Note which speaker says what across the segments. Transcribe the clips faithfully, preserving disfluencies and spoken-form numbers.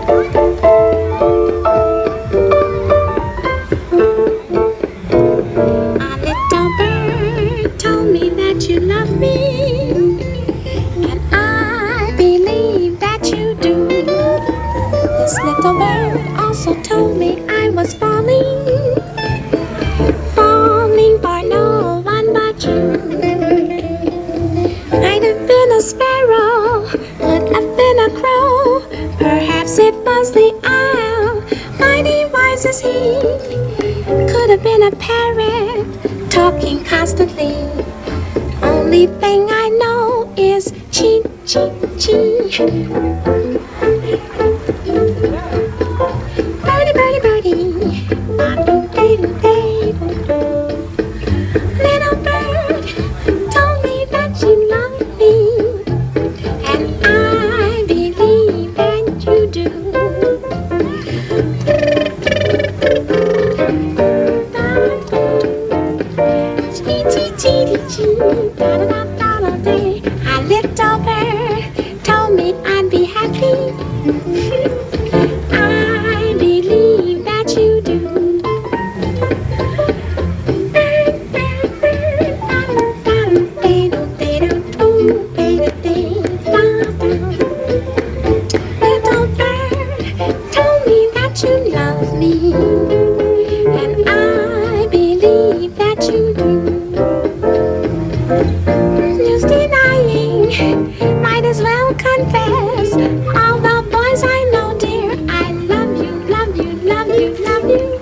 Speaker 1: Little bird also told me I was falling, falling for no one but you. I'd have been a sparrow, could have been a crow, perhaps it was the owl, mighty wise as he. Could have been a parrot, talking constantly. Only thing I know is chee, chee, chee. Birdie, birdie, birdie, little bird told me that you love me, and I believe that you do. Chee, chee, chee, chee, da da da da da day. A little bird told me I'd be happy. You love me, and I believe that you do. Just denying, might as well confess. All the boys I know, dear, I love you, love you, love you, love you.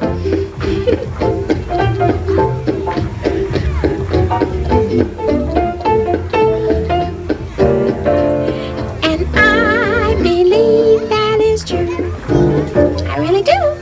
Speaker 1: And I believe that is true. I really do.